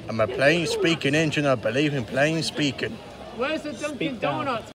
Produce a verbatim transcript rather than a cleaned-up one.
I'm a plain speaking engine. I believe in plain speaking. Where's the Dunkin' Donuts?